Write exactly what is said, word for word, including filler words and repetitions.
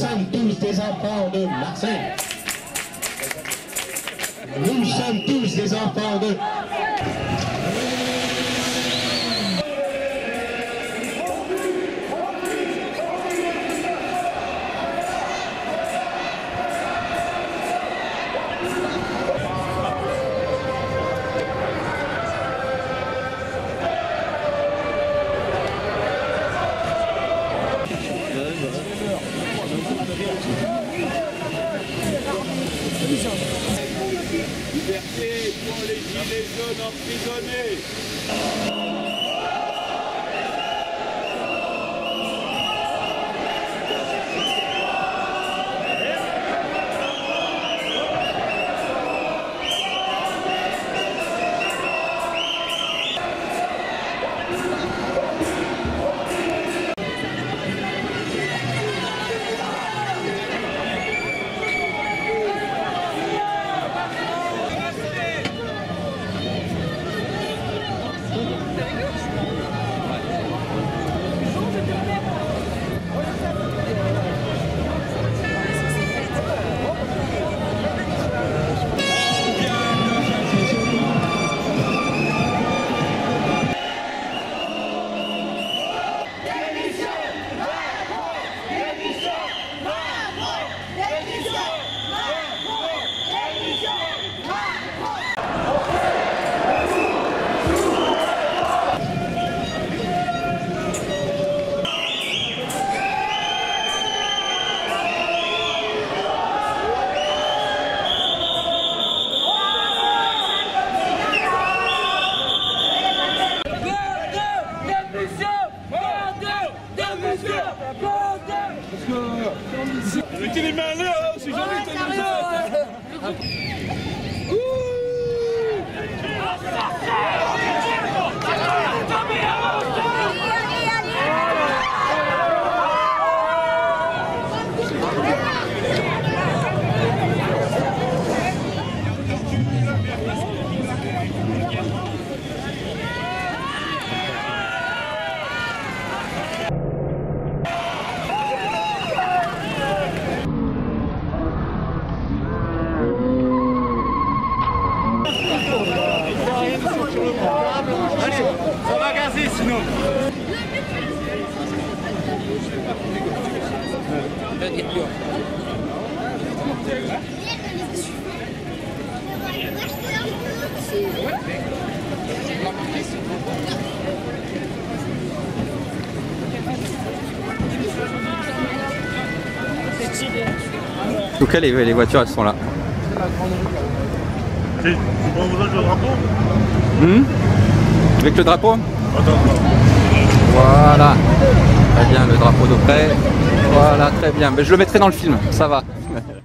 sommes tous des enfants de Marseille. Nous sommes tous des enfants de... Liberté pour les gilets jaunes emprisonnés. Mettez les mains en l'air là, c'est jamais été comme ça. Allez, ça va gazer sinon. En tout cas, les, les voitures, elles sont là. Tu prends besoin de le drapeau? Mmh. Avec le drapeau? Attends, voilà. Très bien, le drapeau de près. Voilà, très bien. Mais je le mettrai dans le film, ça va.